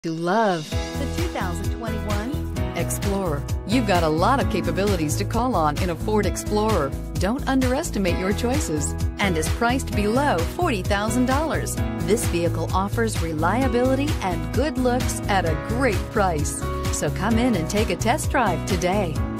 To love the 2021 Explorer. You've got a lot of capabilities to call on in a Ford Explorer. Don't underestimate your choices, and is priced below $40,000. This vehicle offers reliability and good looks at a great price. So come in and take a test drive today.